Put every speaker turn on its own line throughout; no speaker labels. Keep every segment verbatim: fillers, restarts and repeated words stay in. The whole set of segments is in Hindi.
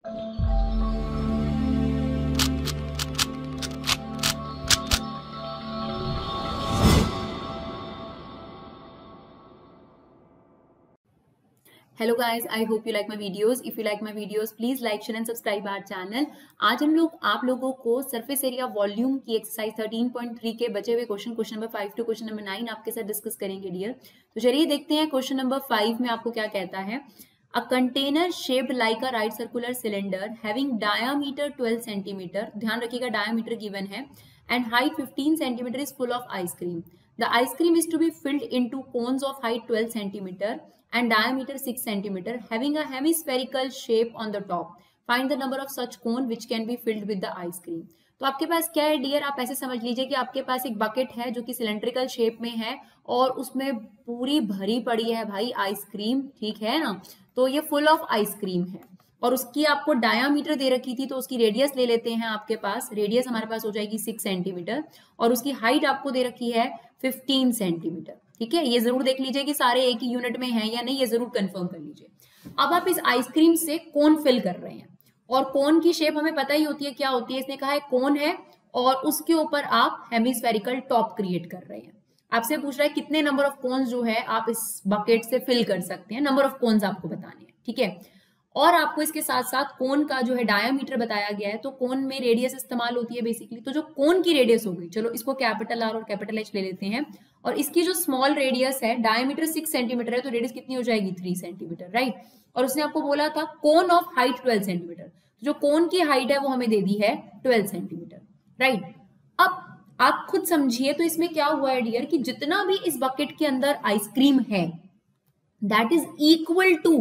Hello guys, I hope you like my videos. If you like my videos please like share and subscribe our channel. आज हम लोग आप लोगों को सरफेस एरिया वॉल्यूम की एक्सरसाइज थर्टीन पॉइंट थ्री के बचे हुए question question number five to question number nine आपके साथ डिस्कस करेंगे डियर। तो चलिए देखते हैं क्वेश्चन नंबर फाइव में आपको क्या कहता है। A container shaped like a right circular cylinder having diameter twelve centimetre, ध्यान रखिएगा डायामीटर गिवन है, and height fifteen centimetre is full of ice cream. The ice cream is to be filled into cones of height twelve centimeter and diameter six centimeter, having a hemispherical shape on the top. Find the number of such cone which can be filled with the ice cream. तो आपके पास क्या है डियर, आप ऐसे समझ लीजिए कि आपके पास एक बकेट है जो कि सिलेंड्रिकल शेप में है और उसमें पूरी भरी पड़ी है भाई आइसक्रीम, ठीक है ना। तो ये फुल ऑफ आइसक्रीम है और उसकी आपको डायामीटर दे रखी थी, तो उसकी रेडियस ले लेते हैं। आपके पास रेडियस हमारे पास हो जाएगी सिक्स सेंटीमीटर और उसकी हाइट आपको दे रखी है फिफ्टीन सेंटीमीटर, ठीक है। ये जरूर देख लीजिए कि सारे एक ही यूनिट में हैं या नहीं, ये जरूर कंफर्म कर लीजिए। अब आप इस आइसक्रीम से कोन फिल कर रहे हैं और कोन की शेप हमें पता ही होती है क्या होती है। इसने कहा है कोन है और उसके ऊपर आप हेमिस्फेरिकल टॉप क्रिएट कर रहे हैं। आपसे पूछ रहा है कितने नंबर ऑफ कोन्स जो है आप इस बकेट से फिल कर सकते हैं, नंबर ऑफ कोन्स आपको बताने हैं, ठीक है। और आपको इसके साथ साथ कोन का जो है डायामीटर बताया गया है, तो कोन में रेडियस इस्तेमाल होती है बेसिकली। तो जो कोन की रेडियस होगी, चलो इसको कैपिटल आर और कैपिटल एच ले लेते हैं, और इसकी जो स्मॉल रेडियस है, डायामीटर सिक्स सेंटीमीटर है, तो रेडियस कितनी हो जाएगी थ्री सेंटीमीटर, राइट। और उसने आपको बोला था cone of height twelve centimetre, तो जो कोन की हाइट है वो हमें दे दी है ट्वेल्व सेंटीमीटर, राइट। अब आप खुद समझिए तो इसमें क्या हुआ है डियर कि जितना भी इस बकेट के अंदर आइसक्रीम है दैट इज इक्वल टू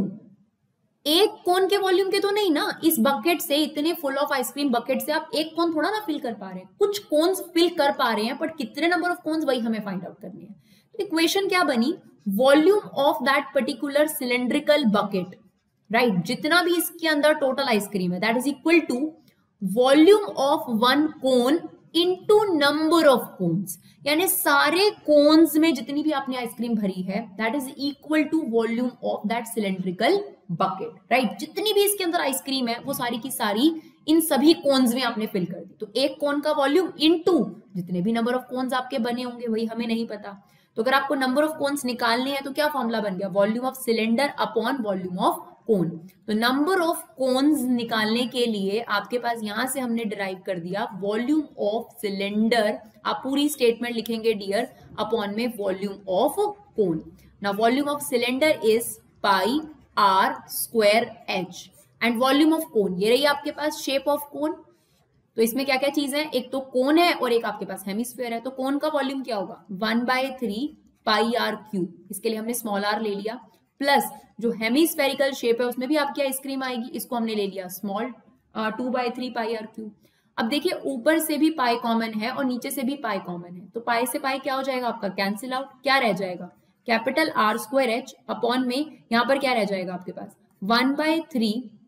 एक कोन के वॉल्यूम के तो नहीं ना। इस बकेट से, इतने फुल ऑफ आइसक्रीम बकेट से आप एक कोन थोड़ा ना फिल कर पा रहे हैं, कुछ कोन्स फिल कर पा रहे हैं, बट कितने नंबर ऑफ कोन्स वही हमें फाइंड आउट करनी है। तो इक्वेशन क्या बनी, volume of that particular cylindrical bucket, right, जितना भी इसके अंदर टोटल आइसक्रीम है that is equal to volume of one cone into number of cones, यानी सारे कोन्स में जितनी भी आपने आइसक्रीम भरी है that is equal to volume of that cylindrical bucket, right. जितनी भी इसके अंदर आइसक्रीम है वो सारी की सारी इन सभी कोन्स में आपने फिल कर दी। तो एक कोन का वॉल्यूम इनटू जितने भी नंबर ऑफ कोन्स आपके बने होंगे वही हमें नहीं पता। तो अगर आपको नंबर ऑफ कोन्स निकालने हैं तो क्या फॉर्मूला बन गया, volume of cylinder upon volume of cone. तो नंबर ऑफ कोन्स निकालने के लिए आपके पास यहां से हमने डिराइव कर दिया वॉल्यूम ऑफ सिलेंडर, आप पूरी स्टेटमेंट लिखेंगे डियर, अपॉन में वॉल्यूम ऑफ कोन। ना volume of cylinder is pi are square H and volume of cone, ये रही आपके पास शेप ऑफ कोन। तो इसमें क्या क्या चीज है, एक तो कोन है और एक आपके पास हेमिस्फीयर है। तो कोन का वॉल्यूम क्या होगा, one by three pi R cube, इसके लिए हमने स्मॉल आर ले लिया, प्लस जो हेमिस्फेरिकल शेप है उसमें भी आपकी आइसक्रीम आएगी, इसको हमने ले लिया small two by three pi R cube. अब देखिए ऊपर से भी पाई कॉमन है और नीचे से भी पाई कॉमन है, तो पाई से पाई क्या हो जाएगा आपका कैंसिल आउट, क्या रह जाएगा capital R square H upon में यहां पर क्या रह जाएगा आपके पास one by three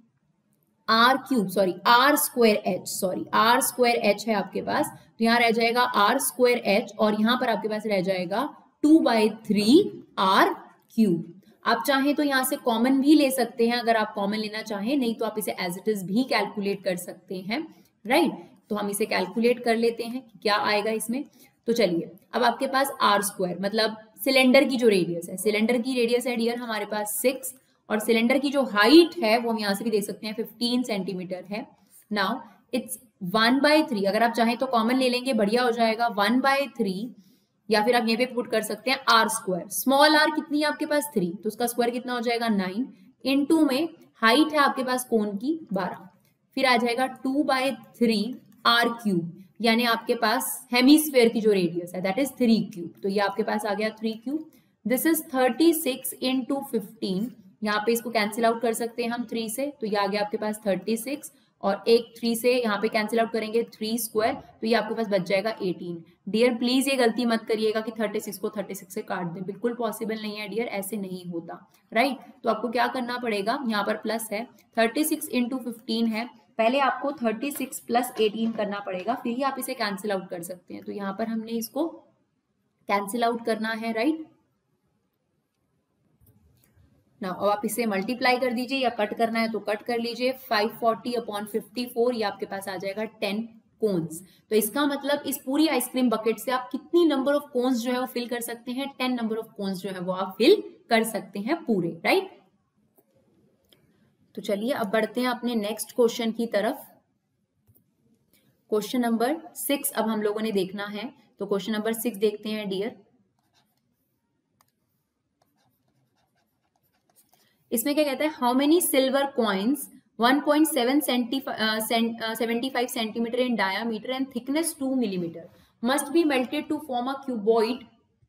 R cube, sorry R square H, sorry R square H है आपके पास, तो यहां रह जाएगा आर स्क्वायर एच और यहां पर आपके पास रह जाएगा two by three R cube. आप चाहें तो यहां से कॉमन भी ले सकते हैं, अगर आप कॉमन लेना चाहें, नहीं तो आप इसे एज इट इज भी कैलकुलेट कर सकते हैं, राइट। तो हम इसे कैलकुलेट कर लेते हैं कि क्या आएगा इसमें। तो चलिए अब आपके पास आर स्क्वायर मतलब सिलेंडर की जो रेडियस है, सिलेंडर की रेडियस है डियर हमारे पास सिक्स और सिलेंडर की जो हाइट है वो हम यहां से भी देख सकते हैं फिफ्टीन सेंटीमीटर है। Now it's one by three, अगर आप चाहें तो कॉमन ले लेंगे, बढ़िया हो जाएगा वन बाय थ्री, या फिर आप ये पे पुट कर सकते हैं आर स्क्वायर, स्मॉल आर कितनी है आपके पास थ्री, तो उसका स्क्वायर कितना हो जाएगा नाइन, इनटू में हाइट है आपके पास कोन की बारह, फिर आ जाएगा two by three R cube, यानी आपके पास हेमिस्फेयर की जो रेडियस है दैट इज थ्री क्यूब, तो ये आपके पास आ गया three cube. This is thirty six into fifteen, यहाँ पे इसको कैंसिल आउट कर सकते हैं हम थ्री से, तो ये आ गया आपके पास थर्टी सिक्स और एक थ्री से यहाँ पे कैंसिल आउट करेंगे थ्री स्क्वायर, तो ये आपके पास बच जाएगा एटीन। डियर प्लीज ये गलती मत करिएगा कि थर्टी सिक्स को थर्टी सिक्स से काट दें, बिल्कुल पॉसिबल नहीं है डियर, ऐसे नहीं होता, राइट। तो आपको क्या करना पड़ेगा, यहाँ पर प्लस है थर्टी सिक्स इंटू फिफ्टीन है, पहले आपको थर्टी सिक्स प्लस एटीन करना पड़ेगा, फिर ही आप इसे कैंसिल आउट कर सकते हैं। तो यहाँ पर हमने इसको कैंसिल आउट करना है, राइट। ना अब आप इसे मल्टीप्लाई कर दीजिए या कट करना है तो कट कर लीजिए, five forty upon fifty four, ये आपके पास आ जाएगा टेन कोन्स। तो इसका मतलब इस पूरी आइसक्रीम बकेट से आप कितनी नंबर ऑफ कोन्स जो है वो फिल कर सकते हैं, टेन नंबर ऑफ कोन्स जो है वो आप फिल कर सकते हैं पूरे, राइट। तो चलिए अब बढ़ते हैं अपने नेक्स्ट क्वेश्चन की तरफ। क्वेश्चन नंबर सिक्स अब हम लोगों ने देखना है, तो क्वेश्चन नंबर सिक्स देखते हैं डियर। इसमें क्या कहता है, how many silver coins one point seven seventy five centimetre in diameter and thickness two millimetre must be melted to form a cuboid.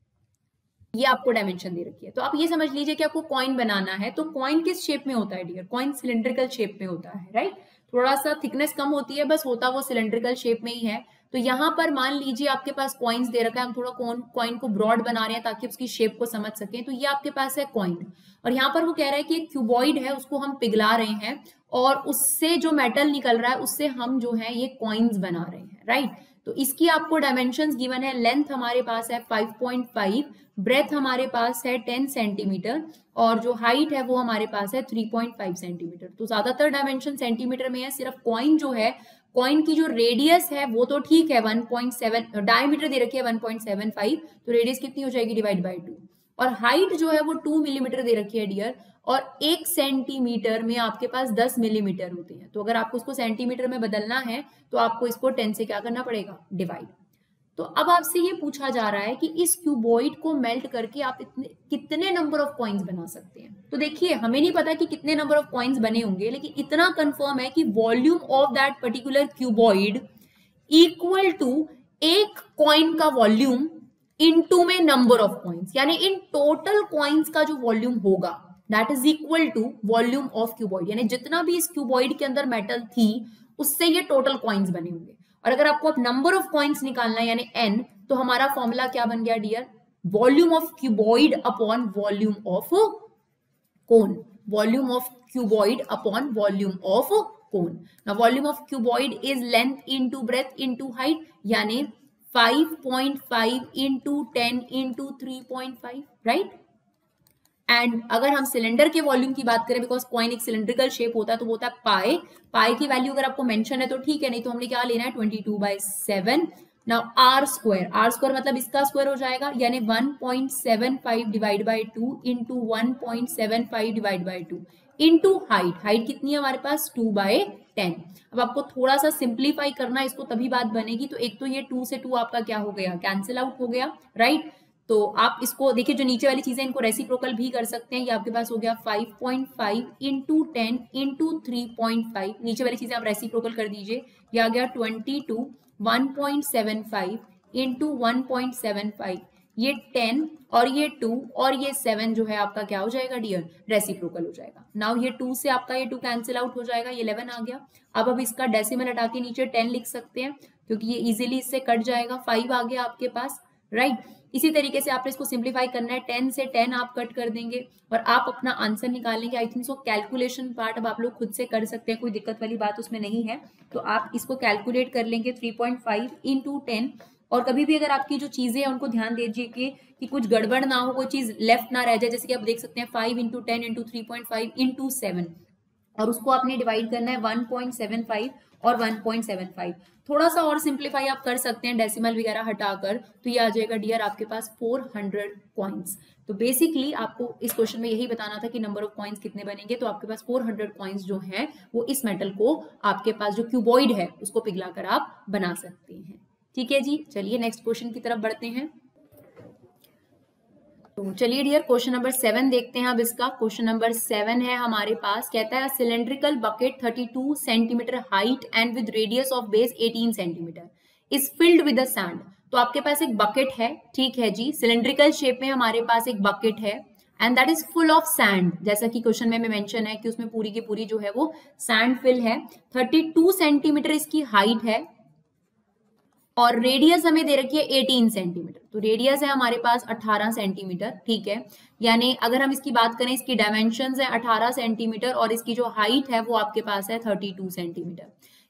ये आपको डायमेंशन दे रखी है। तो आप ये समझ लीजिए कि आपको कॉइन बनाना है, तो कॉइन किस शेप में होता है डियर, कॉइन सिलेंड्रिकल शेप में होता है, राइट। थोड़ा सा थिकनेस कम होती है, बस होता वो सिलेंड्रिकल शेप में ही है। तो यहाँ पर मान लीजिए आपके पास कॉइन्स दे रखा है, हम थोड़ा कॉइन को ब्रॉड बना रहे हैं ताकि उसकी शेप को समझ सकें। तो ये आपके पास है कॉइन, और यहाँ पर वो कह रहा है कि एक क्यूबॉइड है, उसको हम पिघला रहे हैं और उससे जो मेटल निकल रहा है उससे हम जो है ये कॉइन्स बना रहे हैं, राइट। तो इसकी आपको डायमेंशंस गिवन है, लेंथ हमारे पास है फाइव पॉइंट फाइव, ब्रेथ हमारे पास है टेन सेंटीमीटर और जो हाइट है वो हमारे पास है थ्री पॉइंट फाइव सेंटीमीटर। तो ज्यादातर डायमेंशन सेंटीमीटर में है, सिर्फ कॉइन जो है, कॉइन की जो रेडियस है वो तो ठीक है वन पॉइंट सेवन, डायमीटर दे रखी है वन पॉइंट सेवन फाइव, तो रेडियस कितनी हो जाएगी डिवाइड बाय टू, और हाइट जो है वो टू मिलीमीटर दे रखी है डियर, और एक सेंटीमीटर में आपके पास दस मिलीमीटर होते हैं। तो अगर आपको उसको सेंटीमीटर में बदलना है तो आपको इसको टेन से क्या करना पड़ेगा, डिवाइड। तो अब आपसे ये पूछा जा रहा है कि इस क्यूबॉइड को मेल्ट करके आप इतने कितने नंबर ऑफ कॉइन्स बना सकते हैं। तो देखिए हमें नहीं पता कि कितने नंबर ऑफ कॉइन्स बने होंगे, लेकिन इतना कंफर्म है कि volume of that particular cuboid equal to एक कॉइन का वॉल्यूम इनटू में नंबर ऑफ कॉइन्स, यानी इन टोटल कॉइन्स का जो वॉल्यूम होगा that is equal to volume of cuboid, यानी जितना भी इस क्यूबॉइड के अंदर मेटल थी उससे ये टोटल कॉइन्स बने होंगे। और अगर आपको अब नंबर ऑफ कॉइन्स निकालना है यानी n, तो हमारा फॉर्मूला क्या बन गया dear, volume of cuboid upon volume of cone, volume of cuboid upon volume of cone. Now volume of cuboid is length into breadth into height, यानी five point five into ten into three point five, right. And अगर हम सिलेंडर के वॉल्यूम की बात करें, बिकॉज कॉइन एक सिलेंड्रिकल शेप होता है, तो वो होता है पाई, पाई की वैल्यू अगर आपको मेंशन है तो ठीक है, नहीं तो हमने क्या लेना है twenty two by seven. Now R square, R square मतलब इसका स्क्वायर हो जाएगा, यानी one point seven five divide by two into one point seven five divide by two into height, height कितनी है हमारे पास टू बाई टेन। अब आपको थोड़ा सा सिंप्लीफाई करना है इसको, तभी बात बनेगी। तो एक तो ये टू से टू आपका क्या हो गया, कैंसिल आउट हो गया, राइट। तो आप इसको देखिए, जो नीचे वाली चीजें इनको रेसिप्रोकल भी कर सकते हैं। ये आपके पास हो गया five point five into ten into three point five, नीचे वाली चीजें आप रेसिप्रोकल कर दीजिए, ये आ गया twenty two, one point seven five into one point seven five, ये टेन और ये टू और ये सेवन जो है आपका क्या हो जाएगा डियर, रेसिप्रोकल हो जाएगा। नाउ ये टू से आपका ये टू कैंसिल आउट हो जाएगा, ये इलेवन आ गया। अब अब इसका डेसिमल हटा के नीचे टेन लिख सकते हैं क्योंकि ये इजीली इससे कट जाएगा, फाइव आ गया आपके पास, राइट। इसी तरीके से आपने इसको सिंप्लीफाई करना है, टेन से टेन आप कट कर देंगे और आप अपना आंसर निकालेंगे। I think so calculation part अब आप लोग खुद से कर सकते हैं, कोई दिक्कत वाली बात उसमें नहीं है। तो आप इसको कैलकुलेट कर लेंगे three point five into ten, और कभी भी अगर आपकी जो चीजें हैं उनको ध्यान दीजिए कि, कि कुछ गड़बड़ ना हो, कोई चीज लेफ्ट ना रह जाए। जैसे कि आप देख सकते हैं five into ten into three point five into seven, और उसको आपने डिवाइड करना है वन पॉइंट सेवन फाइव और वन पॉइंट सेवन फाइव। थोड़ा सा और सिंप्लीफाई आप कर सकते हैं डेसिमल वगैरह हटाकर, तो ये आ जाएगा डियर आपके पास फोर हंड्रेड कॉइन्स। तो बेसिकली आपको इस क्वेश्चन में यही बताना था कि नंबर ऑफ कॉइन्स कितने बनेंगे। तो आपके पास फोर हंड्रेड कॉइन्स जो हैं वो इस मेटल को आपके पास जो क्यूबॉइड है उसको पिघलाकर आप बना सकते हैं। ठीक है जी, चलिए नेक्स्ट क्वेश्चन की तरफ बढ़ते हैं। तो चलिए डियर क्वेश्चन नंबर सेवन देखते हैं अब इसका। क्वेश्चन नंबर सेवन है हमारे पास, कहता है cylindrical bucket thirty two centimetre height and with radius of base eighteen centimetre is filled with the sand. तो आपके पास एक बकेट है, ठीक है जी, सिलेंड्रिकल शेप में हमारे पास एक बकेट है and that is full of sand, जैसा कि क्वेश्चन में मेंशन है कि उसमें पूरी की पूरी जो है वो सैंड फिल है। थर्टी टू सेंटीमीटर इसकी हाइट है और रेडियस हमें दे रखी है एटीन सेंटीमीटर। तो रेडियस है हमारे पास अठारह सेंटीमीटर, ठीक है। यानी अगर हम इसकी बात करें, इसकी डायमेंशंस है अठारह सेंटीमीटर और इसकी जो हाइट है वो आपके पास है थर्टी टू सेंटीमीटर।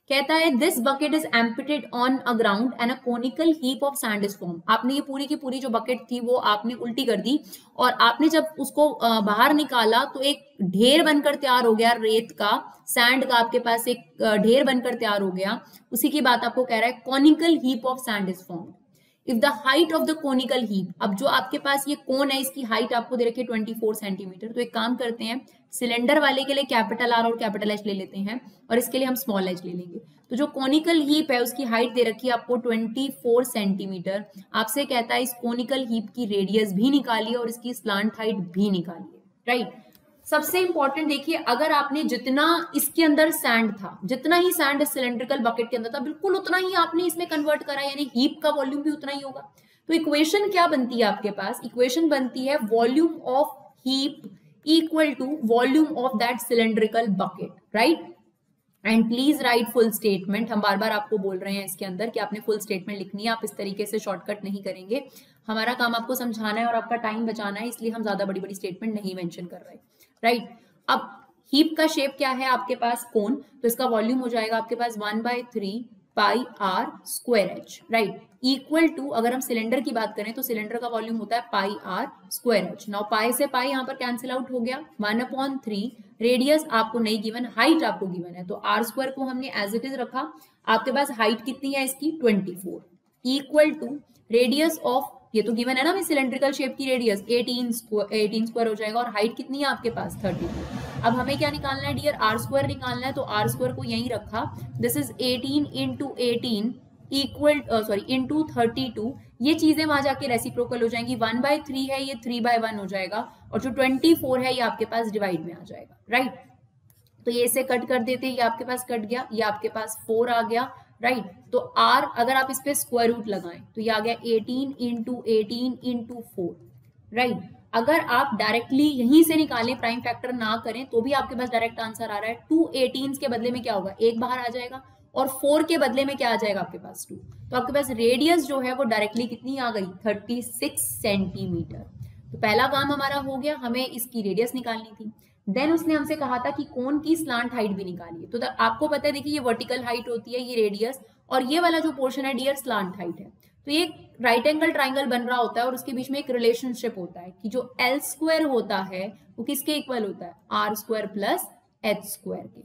कहता है this bucket is emptied on a ground and a conical heap of sand is form. आपने ये पूरी की पूरी जो बकेट थी वो आपने उल्टी कर दी और आपने जब उसको बाहर निकाला तो एक ढेर बनकर तैयार हो गया, रेत का, सैंड का आपके पास एक ढेर बनकर तैयार हो गया। उसी की बात आपको कह रहा है, conical heap of sand is form if the height of the conical heap. अब जो आपके पास ये कोन है इसकी हाइट आपको दे रखी है चौबीस सेंटीमीटर। तो एक काम करते हैं, सिलेंडर वाले के लिए कैपिटल आर और कैपिटल एच ले लेते हैं और इसके लिए हम स्मॉल एच ले लेंगे। तो जो कोनिकल हीप है उसकी हाइट दे रखी है आपको चौबीस सेंटीमीटर। आपसे कहता है इस कोनिकल हीप की रेडियस भी निकालिए और इसकी स्लांट हाइट भी निकालिए, राइट। सबसे इंपॉर्टेंट देखिए, अगर आपने जितना इसके अंदर सैंड था, जितना ही सैंड इस सिलेंड्रिकल बकेट के अंदर था, बिल्कुल उतना ही आपने इसमें कन्वर्ट करा, यानी हीप का वॉल्यूम भी उतना ही होगा। तो इक्वेशन क्या बनती है आपके पास? इक्वेशन बनती है volume of heap equal to volume of that cylindrical bucket, right. And please write full statement. हम बार बार आपको बोल रहे हैं इसके अंदर कि आपने फुल स्टेटमेंट लिखनी है, आप इस तरीके से शॉर्टकट नहीं करेंगे। हमारा काम आपको समझाना है और आपका टाइम बचाना है, इसलिए हम ज्यादा बड़ी बड़ी स्टेटमेंट नहीं मेंशन कर रहे, राइट right? अब हीप का शेप क्या है आपके पास? कोन। तो इसका वॉल्यूम हो जाएगा आपके पास one by three pi are square h, right, equal to, अगर हम सिलेंडर की बात करें तो सिलेंडर का वॉल्यूम होता है pi are square h. Now pi से पाई यहाँ पर कैंसिल आउट हो गया, वन अपॉन थ्री, रेडियस आपको नहीं गिवन, हाइट आपको गिवन है, तो आर स्क्वायर को हमने एज इट इज रखा। आपके पास हाइट कितनी है इसकी? Twenty four, equal to radius of, ये तो गिवन है ना, सिलेंड्रिकल शेप की रेडियस एटीन स्क्वायर हो जाएगा और हाइट कितनी है आपके पास? Thirty two. अब हमें क्या निकालना है डियर? आर स्क्वायर निकालना है, तो आर स्क्वायर को यहीं रखा। This is eighteen into eighteen equal sorry into thirty two. ये चीजें वहां जाके रेसिप्रोकल हो जाएंगी, वन बाई थ्री है ये थ्री बाई वन हो जाएगा और जो ट्वेंटी फोर है ये आपके पास डिवाइड में आ जाएगा, राइट right? तो ये इसे कट कर देते हैं, ये आपके पास कट गया, ये आपके पास फोर आ गया, राइट right? तो r अगर आप इस पे स्क्वायर रूट लगाएं तो ये आ गया eighteen into eighteen into four, right. अगर आप डायरेक्टली यहीं से निकालें, प्राइम फैक्टर ना करें, तो भी आपके पास डायरेक्ट आंसर आ रहा है। टू एटीन के बदले में क्या होगा? एक बाहर आ जाएगा और फोर के बदले में क्या आ जाएगा आपके पास? टू। तो आपके पास रेडियस जो है वो डायरेक्टली कितनी आ गई? Thirty six centimetre. तो पहला काम हमारा हो गया, हमें इसकी रेडियस निकालनी थी। देन उसने हमसे कहा था कि कोन की स्लांट हाइट भी निकालिए। तो आपको पता है, देखिए ये वर्टिकल हाइट होती है, ये रेडियस, और ये वाला जो पोर्शन है डियर स्लांट हाइट है। तो ये राइट एंगल ट्राइंगल बन रहा होता है और उसके बीच में एक रिलेशनशिप होता है कि जो एल स्क्वायर होता है वो किसके इक्वल होता है? R square plus h square के।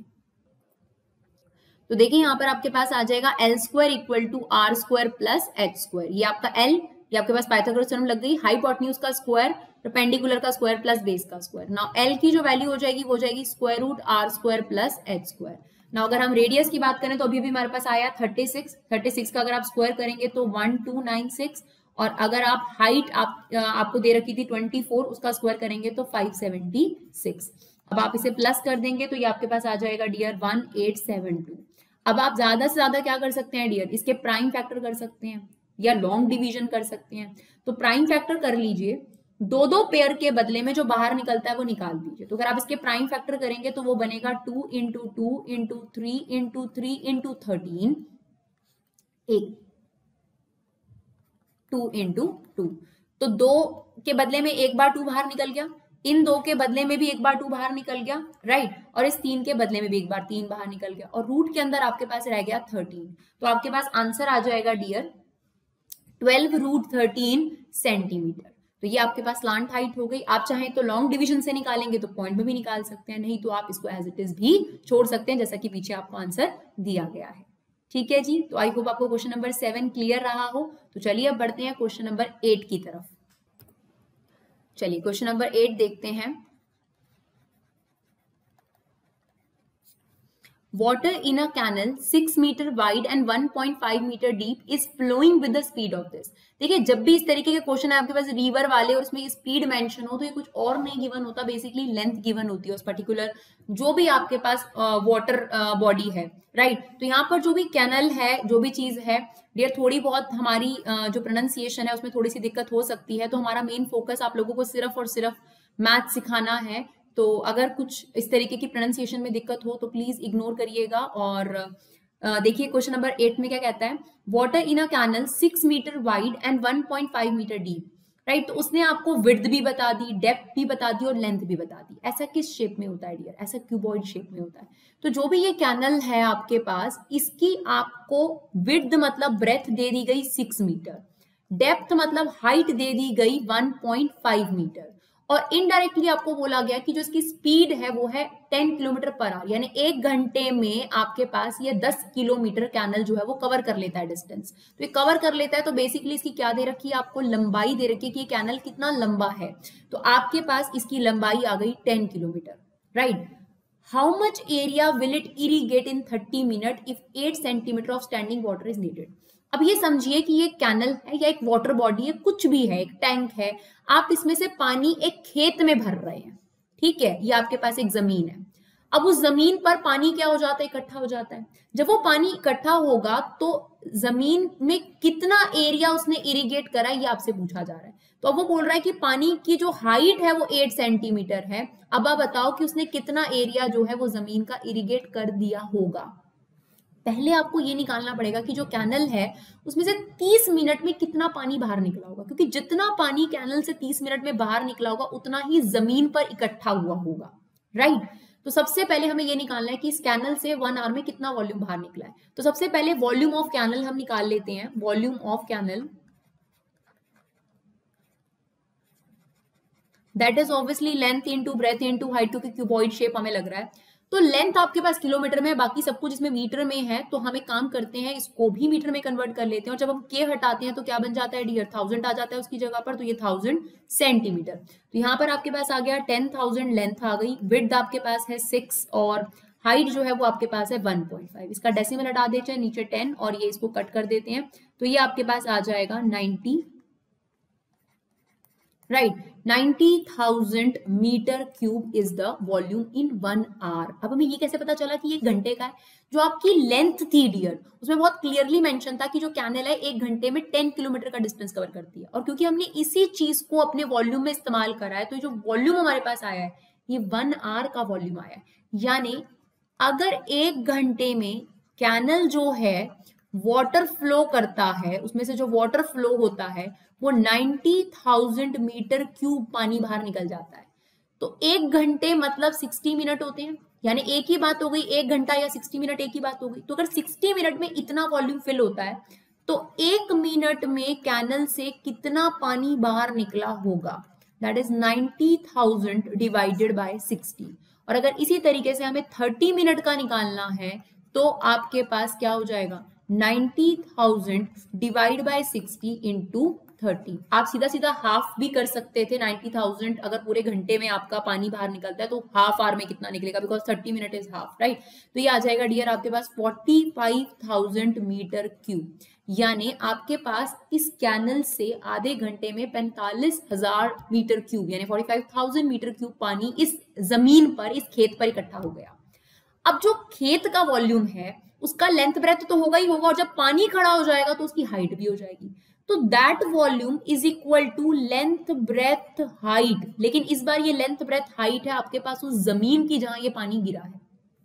तो देखिए यहाँ पर आपके पास आ जाएगा l square equal to r square plus h square. ये आपका एल, ये आपके पास पाइथागोरस थ्योरम लग गई, हाइपोटेन्यूज का स्क्वायर, परपेंडिकुलर का स्क्वायर प्लस बेस का स्क्वायर। नाउ एल की जो वैल्यू हो जाएगी वो हो जाएगी square root r square plus h square. Now अगर हम रेडियस की बात करें तो अभी भी हमारे पास आया थर्टी सिक्स, थर्टी सिक्स का अगर आप स्क्वायर करेंगे तो वन टू नाइन सिक्स, और अगर आप हाइट आप आपको दे रखी थी ट्वेंटी फोर, उसका स्क्वायर करेंगे तो फाइव सेवेंटी सिक्स। अब आप इसे प्लस कर देंगे तो ये आपके पास आ जाएगा dear one eight seven two. अब आप ज्यादा से ज्यादा क्या कर सकते हैं डियर? इसके प्राइम फैक्टर कर सकते हैं या लॉन्ग डिवीजन कर सकते हैं। तो प्राइम फैक्टर कर लीजिए, दो दो पेयर के बदले में जो बाहर निकलता है वो निकाल दीजिए। तो अगर आप इसके प्राइम फैक्टर करेंगे तो वो बनेगा two into two into three into three into thirteen, एक टू इंटू टू। तो दो के बदले में एक बार टू बाहर निकल गया, इन दो के बदले में भी एक बार टू बाहर निकल गया, राइट, और इस तीन के बदले में भी एक बार तीन बाहर निकल गया, और रूट के अंदर आपके पास रह गया थर्टीन। तो आपके पास आंसर आ जाएगा dear twelve root thirteen centimetre. तो ये आपके पास स्लांट हाइट हो गई। आप चाहें तो लॉन्ग डिवीजन से निकालेंगे तो पॉइंट में भी निकाल सकते हैं, नहीं तो आप इसको एज इट इज भी छोड़ सकते हैं, जैसा कि पीछे आपको आंसर दिया गया है। ठीक है जी, तो आई होप आपको क्वेश्चन नंबर सेवन क्लियर रहा हो। तो चलिए अब बढ़ते हैं क्वेश्चन नंबर एट की तरफ। चलिए क्वेश्चन नंबर एट देखते हैं। Water in a canal six metre wide and one point five metre deep is flowing with the speed of this। देखिए जब भी इस तरीके के क्वेश्चन है आपके पास रिवर वाले और उसमें स्पीड मेंशन हो तो ये कुछ और नहीं गिवन होता, बेसिकली लेंथ गिवन होती है उस पर्टिकुलर जो भी आपके पास वाटर बॉडी है, राइट। तो यहाँ पर जो भी कैनल है, जो भी चीज है डियर, थोड़ी बहुत हमारी uh, जो प्रोनाउंसिएशन है उसमें थोड़ी सी दिक्कत हो सकती है। तो हमारा मेन फोकस आप लोगों को सिर्फ और सिर्फ मैथ सिखाना है। तो अगर कुछ इस तरीके की प्रोनाउंसिएशन में दिक्कत हो तो प्लीज इग्नोर करिएगा। और देखिए क्वेश्चन नंबर एट में क्या कहता है, water in a canal six metre wide and one point five metre deep. Right. तो उसने आपको विड्थ भी बता दी, डेप्थ भी बता दी और लेंथ भी बता दी। ऐसा किस शेप में होता है डियर? ऐसा क्यूबॉइड शेप में होता है। तो जो भी ये कैनल है आपके पास, इसकी आपको विड्थ मतलब ब्रेथ दे दी गई सिक्स मीटर, डेप्थ मतलब हाइट दे दी गई वन पॉइंट फाइव मीटर, और इनडायरेक्टली आपको बोला गया कि जो इसकी स्पीड है वो है टेन किलोमीटर पर आवर, यानी एक घंटे में आपके पास ये दस किलोमीटर कैनल जो है वो कवर कर लेता है डिस्टेंस। तो ये कवर कर लेता है, तो बेसिकली इसकी क्या दे रखी है आपको? लंबाई दे रखी है कि ये कैनल कितना लंबा है। तो आपके पास इसकी लंबाई आ गई ten kilometre, right. How much area will it irrigate in thirty minute if eight centimetre of standing water is needed? अब ये समझिए कि ये कैनल है या एक वाटर बॉडी है, कुछ भी है, एक टैंक है, आप इसमें से पानी एक खेत में भर रहे हैं, ठीक है, ये आपके पास एक जमीन है। अब उस जमीन पर पानी क्या हो जाता है? इकट्ठा हो जाता है। जब वो पानी इकट्ठा होगा तो जमीन में कितना एरिया उसने इरिगेट करा, ये आपसे पूछा जा रहा है। तो अब वो बोल रहा है कि पानी की जो हाइट है वो एट सेंटीमीटर है। अब आप बताओ कि उसने कितना एरिया जो है वो जमीन का इरिगेट कर दिया होगा। पहले आपको ये निकालना पड़ेगा कि जो कैनल है उसमें से तीस मिनट में कितना पानी बाहर निकला होगा, क्योंकि जितना पानी कैनल से तीस मिनट में बाहर निकला होगा उतना ही जमीन पर इकट्ठा हुआ होगा, राइट। तो सबसे पहले हमें ये निकालना है कि इस कैनल से वन आवर में कितना वॉल्यूम बाहर निकला है। तो सबसे पहले वॉल्यूम ऑफ कैनल हम निकाल लेते हैं। Volume of canal that is obviously length into breadth into height, क्योंकि क्यूबॉइड शेप हमें लग रहा है। तो लेंथ आपके पास किलोमीटर में है, बाकी सब कुछ इसमें मीटर में है। तो हम एक काम करते हैं, इसको भी मीटर में कन्वर्ट कर लेते हैं, और जब हम के हटाते हैं तो क्या बन जाता है डियर? थाउजेंड आ जाता है उसकी जगह पर। तो ये थाउजेंड सेंटीमीटर। तो यहाँ पर आपके पास आ गया टेन थाउजेंड लेंथ आ गई, विड्थ आपके पास है सिक्स, और हाइट जो है वो आपके पास है वन पॉइंट फाइव। इसका डेसिमल हटा देते हैं, नीचे टेन और ये इसको कट कर देते हैं, तो ये आपके पास आ जाएगा ninety, right, ninety thousand metre cube is the volume in one hour. अब हमें ये कैसे पता चला कि ये घंटे का है? जो आपकी लेंथ थी डियर, उसमें बहुत क्लियरली मेंशन था कि जो कैनल है एक घंटे में टेन किलोमीटर का डिस्टेंस कवर करती है, और क्योंकि हमने इसी चीज को अपने वॉल्यूम में इस्तेमाल करा है, तो जो वॉल्यूम हमारे पास आया है ये वन आवर का वॉल्यूम आया है। यानी अगर एक घंटे में कैनल जो है वाटर फ्लो करता है, उसमें से जो वाटर फ्लो होता है वो नाइनटी थाउजेंड मीटर क्यूब पानी बाहर निकल जाता है। तो एक घंटे मतलब साठ मिनट होते हैं, यानी एक ही बात हो गई, एक घंटा या साठ मिनट एक ही बात हो गई। तो अगर साठ मिनट में इतना वॉल्यूम फिल होता है तो एक मिनट में कैनल से कितना पानी बाहर निकला होगा? That is ninety thousand divided by sixty. और अगर इसी तरीके से हमें थर्टी मिनट का निकालना है तो आपके पास क्या हो जाएगा? Ninety thousand divide by sixty into thirty. आप सीधा सीधा हाफ भी कर सकते थे। नाइनटी थाउजेंड अगर पूरे घंटे में आपका पानी बाहर निकलता है तो हाफ आवर में कितना निकलेगा? Because thirty minute is half, right. तो ये आ जाएगा डियर आपके पास forty five thousand metre cube. यानी आपके पास इस कैनल से आधे घंटे में पैंतालीस हजार मीटर क्यूब यानी forty five thousand metre cube पानी इस जमीन पर, इस खेत पर इकट्ठा हो गया। अब जो खेत का वॉल्यूम है उसका लेंथ ब्रेथ तो होगा ही होगा, और जब पानी खड़ा हो जाएगा तो उसकी हाइट भी हो जाएगी। तो that volume is equal to length breadth height. लेकिन इस बार ये लेंथ ब्रेथ हाइट है आपके पास उस जमीन की जहां ये पानी गिरा है,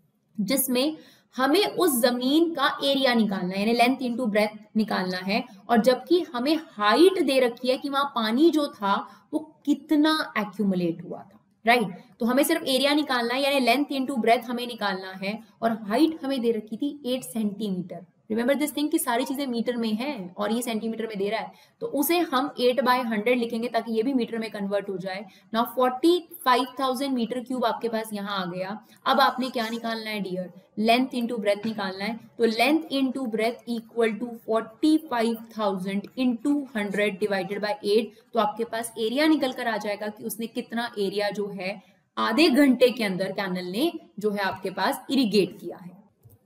जिसमें हमें उस जमीन का एरिया निकालना है, यानी लेंथ इंटू ब्रेथ निकालना है। और जबकि हमें हाइट दे रखी है कि वहां पानी जो था वो कितना एक्यूमुलेट हुआ था, राइट। तो हमें सिर्फ एरिया निकालना है, यानी लेंथ इंटू ब्रेथ हमें निकालना है, और हाइट हमें दे रखी थी eight centimetre. Remember this thing कि सारी चीजें मीटर में है और ये सेंटीमीटर में दे रहा है, तो उसे हम एट बाय हंड्रेड लिखेंगे ताकि ये भी मीटर में कन्वर्ट हो जाए। Now forty five thousand metre cube आपके पास यहाँ आ गया। अब आपने क्या निकालना है डियर? लेंथ इंटू ब्रेथ निकालना है। तो length into breadth equal to forty five thousand into hundred divided by eight. तो आपके पास एरिया निकल कर आ जाएगा कि उसने कितना एरिया जो है आधे घंटे के अंदर कैनल ने जो है आपके पास इरिगेट किया है।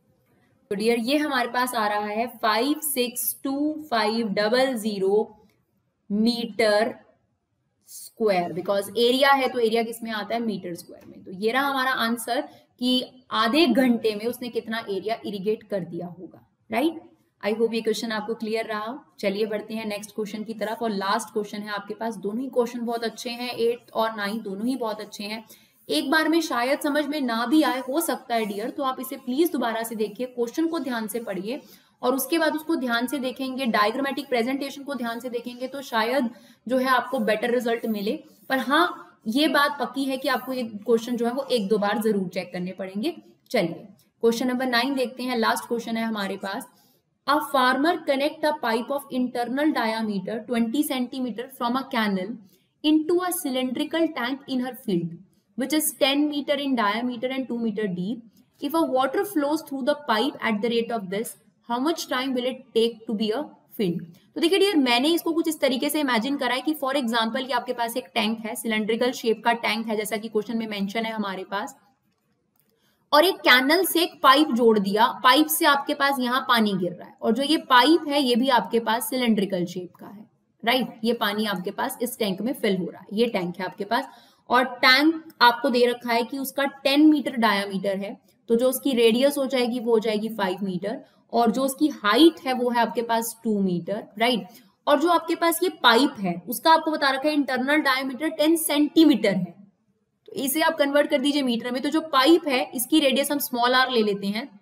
तो डियर ये हमारे पास आ रहा है five six two five double zero metre square. Because area है तो एरिया किस में आता है? मीटर स्क्वायर में। तो ये रहा हमारा आंसर कि आधे घंटे में उसने कितना एरिया इरिगेट कर दिया होगा, राइट। आई होप ये क्वेश्चन आपको क्लियर रहा। चलिए बढ़ते हैं नेक्स्ट क्वेश्चन की तरफ। और लास्ट क्वेश्चन है आपके पास। दोनों ही क्वेश्चन बहुत अच्छे हैं, एट्थ और नाइन्थ दोनों ही बहुत अच्छे हैं। एक बार में शायद समझ में ना भी आए, हो सकता है डियर, तो आप इसे प्लीज दोबारा से देखिए, क्वेश्चन को ध्यान से पढ़िए और उसके बाद उसको ध्यान से देखेंगे, डायग्रामेटिक प्रेजेंटेशन को ध्यान से देखेंगे, तो शायद जो है आपको बेटर रिजल्ट मिले। पर हाँ, ये बात पक्की है कि आपको ये क्वेश्चन जो है वो एक दो बार जरूर चेक करने पड़ेंगे। चलिए क्वेश्चन नंबर नाइन देखते हैं, लास्ट क्वेश्चन है हमारे पास। A farmer connect a pipe of internal diameter twenty centimetre from a canal into a cylindrical tank in her field, which is ten meter in diameter and two meter deep. If a water flows through the pipe at the rate of this, how much time will it take to be a field? तो देखिए डियर, मैंने इसको कुछ इस तरीके से इमेजिन करा है कि फॉर एग्जांपल कि आपके पास एक टैंक है, सिलेंड्रिकल शेप का टैंक है, जैसा कि क्वेश्चन में मेंशन है हमारे पास, और एक कैनल से एक पाइप जोड़ दिया, पाइप से आपके पास यहाँ पानी गिर रहा है, और जो ये पाइप है ये भी आपके पास सिलेंड्रिकल शेप का है, राइट right? ये पानी आपके पास इस टैंक में फिल हो रहा है, ये टैंक है आपके पास, और टैंक आपको दे रखा है कि उसका टेन मीटर डायामीटर है, तो जो उसकी रेडियस हो जाएगी वो हो जाएगी फाइव मीटर, और जो उसकी हाइट है वो है आपके पास टू मीटर, राइट। और जो आपके पास ये पाइप है उसका आपको बता रखा है इंटरनल डायामीटर टेन सेंटीमीटर है, तो इसे आप कन्वर्ट कर दीजिए मीटर में। तो जो पाइप है इसकी रेडियस हम स्मॉल आर ले लेते हैं,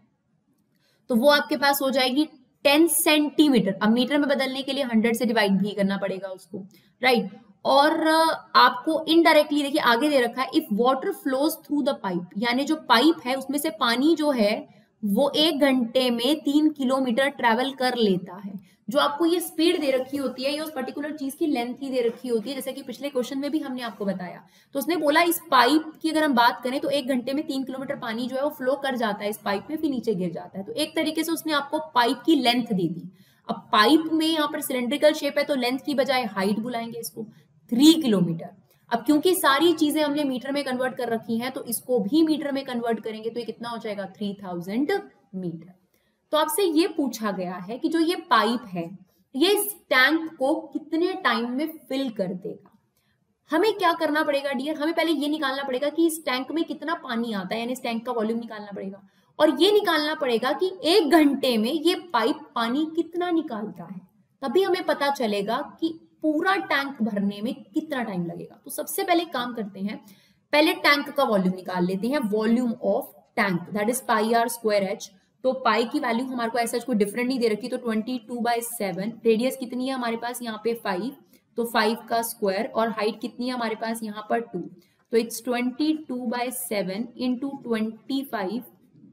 तो वो आपके पास हो जाएगी टेन सेंटीमीटर। अब मीटर में बदलने के लिए हंड्रेड से डिवाइड भी करना पड़ेगा उसको, राइट। और आपको इनडायरेक्टली देखिए आगे दे रखा है, if water flows through the pipe, यानी जो पाइप है उसमें से पानी जो है वो एक घंटे में तीन किलोमीटर ट्रेवल कर लेता है। जो आपको ये स्पीड दे रखी होती है ये उस पर्टिकुलर चीज की लेंथ ही दे रखी होती है, जैसे कि पिछले क्वेश्चन में भी हमने आपको बताया। तो उसने बोला इस पाइप की अगर हम बात करें तो एक घंटे में तीन किलोमीटर पानी जो है वो फ्लो कर जाता है इस पाइप में, फिर नीचे गिर जाता है। तो एक तरीके से उसने आपको पाइप की लेंथ दे दी। अब पाइप में यहाँ पर सिलेंड्रिकल शेप है तो लेंथ की बजाय हाइट बुलाएंगे इसको, थ्री किलोमीटर। अब क्योंकि सारी चीजें हमने मीटर में कन्वर्ट कर रखी हैं तो इसको भी मीटर में कन्वर्ट करेंगे तो ये कितना हो जाएगा, थ्री थाउजेंड मीटर। तो आपसे ये पूछा गया है कि जो ये पाइप है ये इस टैंक को कितने टाइम में फिल कर देगा। हमें क्या करना पड़ेगा डियर, हमें पहले ये निकालना पड़ेगा कि इस टैंक में कितना पानी आता है, यानी इस टैंक का वॉल्यूम निकालना पड़ेगा, और ये निकालना पड़ेगा कि एक घंटे में ये पाइप पानी कितना निकालता है, तभी हमें पता चलेगा कि पूरा टैंक भरने में कितना टाइम लगेगा। तो सबसे पहले काम करते हैं, पहले टैंक का वॉल्यूम निकाल लेते हैं, volume of tank that is pi are square h. तो पाई की वैल्यू हमारे को ऐसा कोई डिफरेंट नहीं दे रखी, तो twenty two by seven, radius कितनी है हमारे पास यहाँ पे फाइव, तो फाइव का स्क्वायर, और हाइट कितनी है हमारे पास यहाँ पर टू, तो it's twenty two by seven into twenty five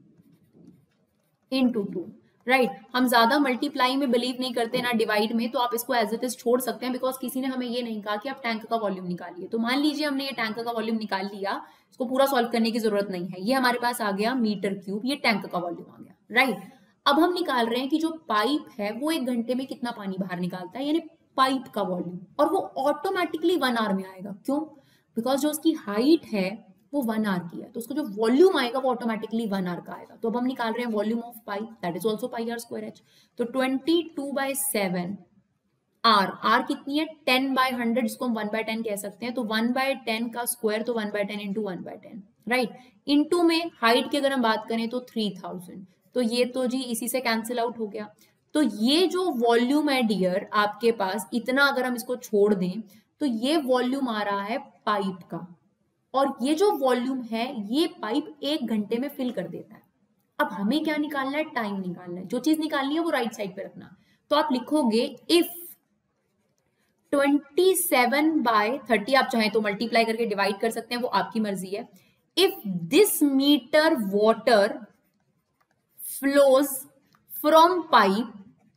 into two, right. हम ज्यादा मल्टीप्लाई में बिलीव नहीं करते ना डिवाइड में, तो आप इसको एज इट इज छोड़ सकते हैं, बिकॉज किसी ने हमें ये नहीं कहा कि आप टैंक का वॉल्यूम निकालिए। तो मान लीजिए हमने ये टैंक का वॉल्यूम निकाल लिया, इसको पूरा सॉल्व करने की जरूरत नहीं है, ये हमारे पास आ गया मीटर क्यूब, ये टैंक का वॉल्यूम आ गया, राइट। अब हम निकाल रहे हैं कि जो पाइप है वो एक घंटे में कितना पानी बाहर निकालता है, यानी पाइप का वॉल्यूम, और वो ऑटोमेटिकली वन आवर में आएगा। क्यों? बिकॉज जो उसकी हाइट है वो वन आर की है, तो उसको जो वॉल्यूम आएगा वो ऑटोमेटिकली वन आर का आएगा। तो अब हम निकाल रहे हैं volume of pipe that is also pi are square h. तो twenty two by seven r, r कितनी है टेन बाई हंड्रेड, इसको हम वन बाय टेन कह सकते हैं, तो वन बाय टेन का स्क्वायर, तो one by ten into one by ten, right. Into में हाइट की अगर हम बात करें तो थ्री थाउजेंड, तो ये तो जी इसी से कैंसिल आउट हो गया। तो ये जो वॉल्यूम है डियर आपके पास, इतना अगर हम इसको छोड़ दें तो ये वॉल्यूम आ रहा है पाइप का, और ये जो वॉल्यूम है ये पाइप एक घंटे में फिल कर देता है। अब हमें क्या निकालना है, टाइम निकालना है। जो चीज निकालनी है वो राइट साइड पे रखना। तो आप लिखोगे if twenty seven by thirty, आप चाहें तो मल्टीप्लाई करके डिवाइड कर सकते हैं, वो आपकी मर्जी है। If this metre water flows from pipe,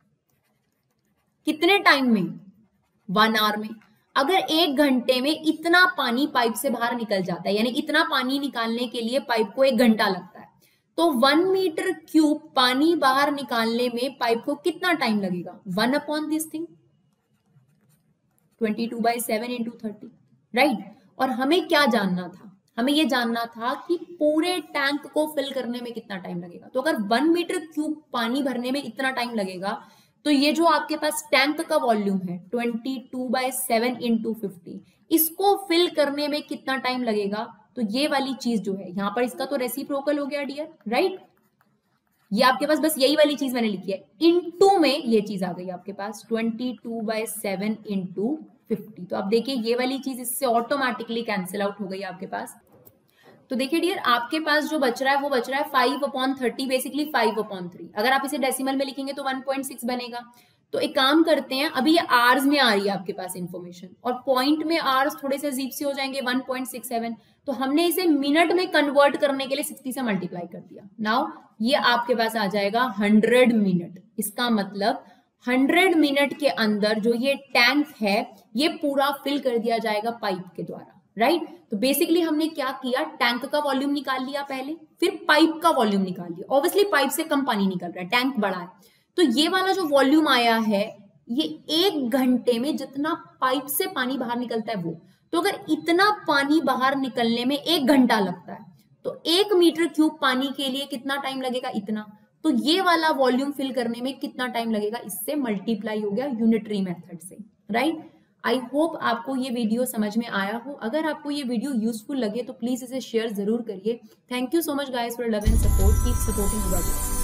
कितने टाइम में, वन आवर में। अगर एक घंटे में इतना पानी पाइप से बाहर निकल जाता है, यानी इतना पानी निकालने के लिए पाइप को एक घंटा लगता है, तो वन मीटर क्यूब पानी बाहर निकालने में पाइप को कितना टाइम लगेगा, one upon this thing, twenty two by seven into thirty, right. और हमें क्या जानना था, हमें यह जानना था कि पूरे टैंक को फिल करने में कितना टाइम लगेगा। तो अगर वन मीटर क्यूब पानी भरने में इतना टाइम लगेगा, तो ये जो आपके पास टैंक का वॉल्यूम है twenty two by seven into fifty, इसको फिल करने में कितना टाइम लगेगा। तो ये वाली चीज जो है यहाँ पर, इसका तो रेसिप्रोकल हो गया डियर, राइट। ये आपके पास बस यही वाली चीज मैंने लिखी है, इनटू में ये चीज आ गई आपके पास twenty two by seven into fifty. तो अब देखिए ये वाली चीज इससे ऑटोमेटिकली कैंसिल आउट हो गई आपके पास। तो देखिए डियर, आपके पास जो बच रहा है वो बच रहा है five upon thirty, basically five upon three. अगर आप इसे डेसिमल में लिखेंगे तो वन पॉइंट सिक्स बनेगा। तो एक काम करते हैं, अभी ये आर्स में आ रही है आपके पास इंफॉर्मेशन, और पॉइंट में आर्स थोड़े से अजीब से हो जाएंगे, वन पॉइंट सिक्स सेवन। तो हमने इसे मिनट में कन्वर्ट करने के लिए सिक्सटी से मल्टीप्लाई कर दिया। नाउ ये आपके पास आ जाएगा हंड्रेड मिनट। इसका मतलब हंड्रेड मिनट के अंदर जो ये टैंक है ये पूरा फिल कर दिया जाएगा पाइप के द्वारा, राइट। तो बेसिकली हमने क्या किया, टैंक का वॉल्यूम निकाल लिया पहले, फिर पाइप का वॉल्यूम निकाल लिया। ऑब्वियसली पाइप से कम पानी निकल रहा है, टैंक बड़ा है, तो ये वाला जो वॉल्यूम आया है ये एक घंटे में जितना पाइप से पानी बाहर निकलता है वो। तो अगर इतना पानी बाहर निकलने में एक घंटा लगता है तो एक मीटर क्यूब पानी के लिए कितना टाइम लगेगा, इतना। तो ये वाला वॉल्यूम फिल करने में कितना टाइम लगेगा, इससे मल्टीप्लाई हो गया यूनिटरी मेथड से, राइट। आई होप आपको ये वीडियो समझ में आया हो। अगर आपको ये वीडियो यूजफुल लगे तो प्लीज इसे शेयर जरूर करिए। Thank you so much guys for love and support. Keep supporting your